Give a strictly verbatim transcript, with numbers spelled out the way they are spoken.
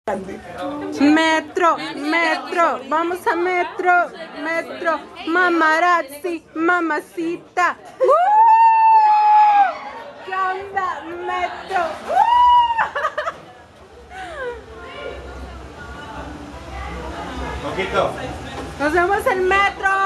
Metro, metro, vamos a metro, metro, mamarazzi, mamacita. ¡Uh! ¿Qué onda, metro? ¡Uh! Poquito. Nos vemos en metro.